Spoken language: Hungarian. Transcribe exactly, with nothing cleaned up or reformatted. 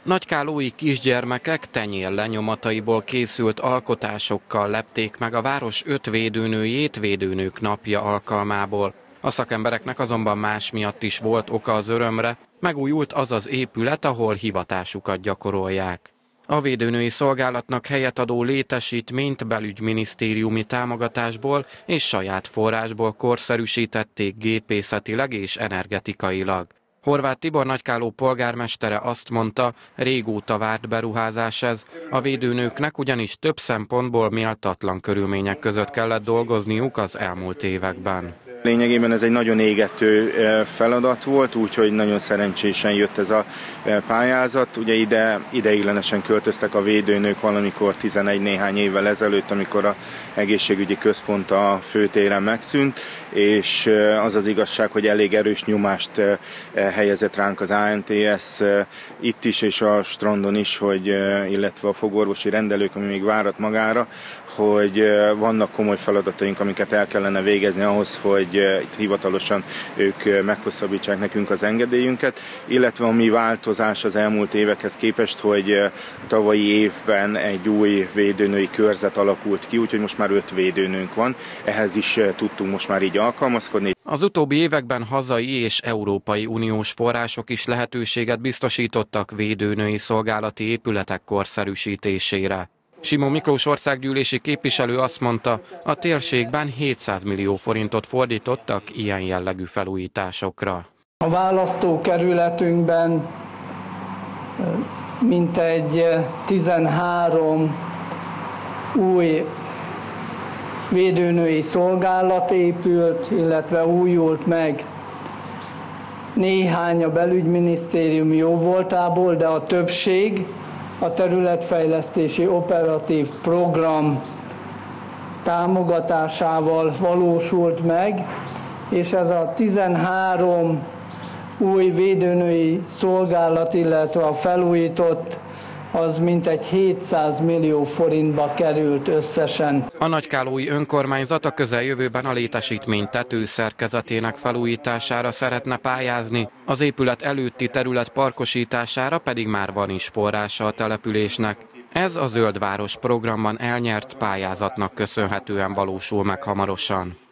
Nagykálói kisgyermekek tenyér lenyomataiból készült alkotásokkal lepték meg a város öt védőnőjét Védőnők napja alkalmából. A szakembereknek azonban más miatt is volt oka az örömre, megújult az az épület, ahol hivatásukat gyakorolják. A védőnői szolgálatnak helyet adó létesítményt belügyminisztériumi támogatásból és saját forrásból korszerűsítették gépészetileg és energetikailag. Horváth Tibor Nagykáló polgármestere azt mondta, régóta várt beruházás ez, a védőnőknek ugyanis több szempontból méltatlan körülmények között kellett dolgozniuk az elmúlt években. Lényegében ez egy nagyon égető feladat volt, úgyhogy nagyon szerencsésen jött ez a pályázat. Ugye ide ideiglenesen költöztek a védőnők valamikor tizenegy néhány évvel ezelőtt, amikor az egészségügyi központ a főtéren megszűnt, és az az igazság, hogy elég erős nyomást helyezett ránk az á en té es itt is és a strandon is, hogy, illetve a fogorvosi rendelők, ami még várat magára, hogy vannak komoly feladataink, amiket el kellene végezni ahhoz, hogy hivatalosan ők meghosszabbítsák nekünk az engedélyünket, illetve a mi változás az elmúlt évekhez képest, hogy a tavalyi évben egy új védőnői körzet alakult ki, úgyhogy most már öt védőnőnk van, ehhez is tudtunk most már így alkalmazkodni. Az utóbbi években hazai és európai uniós források is lehetőséget biztosítottak védőnői szolgálati épületek korszerűsítésére. Simon Miklós országgyűlési képviselő azt mondta, a térségben hétszáz millió forintot fordítottak ilyen jellegű felújításokra. A választókerületünkben mintegy tizenhárom új védőnői szolgálat épült, illetve újult meg. Néhány a belügyminisztérium jóvoltából, de a többség a területfejlesztési operatív program támogatásával valósult meg, és ez a tizenhárom új védőnői szolgálat, illetve a felújított, az mintegy hétszáz millió forintba került összesen. A nagykálói önkormányzat a közeljövőben a létesítmény tetőszerkezetének felújítására szeretne pályázni, az épület előtti terület parkosítására pedig már van is forrása a településnek. Ez a Zöld Város programban elnyert pályázatnak köszönhetően valósul meg hamarosan.